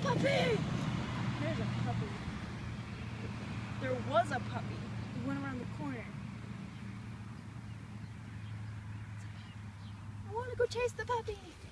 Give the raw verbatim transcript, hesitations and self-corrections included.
puppy! There's a puppy. There was a puppy. It went around the corner. I want to go chase the puppy.